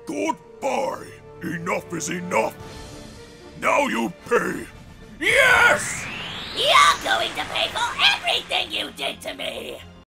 Goodbye! Enough is enough! Now you pay! Yes! You're going to pay for everything you did to me!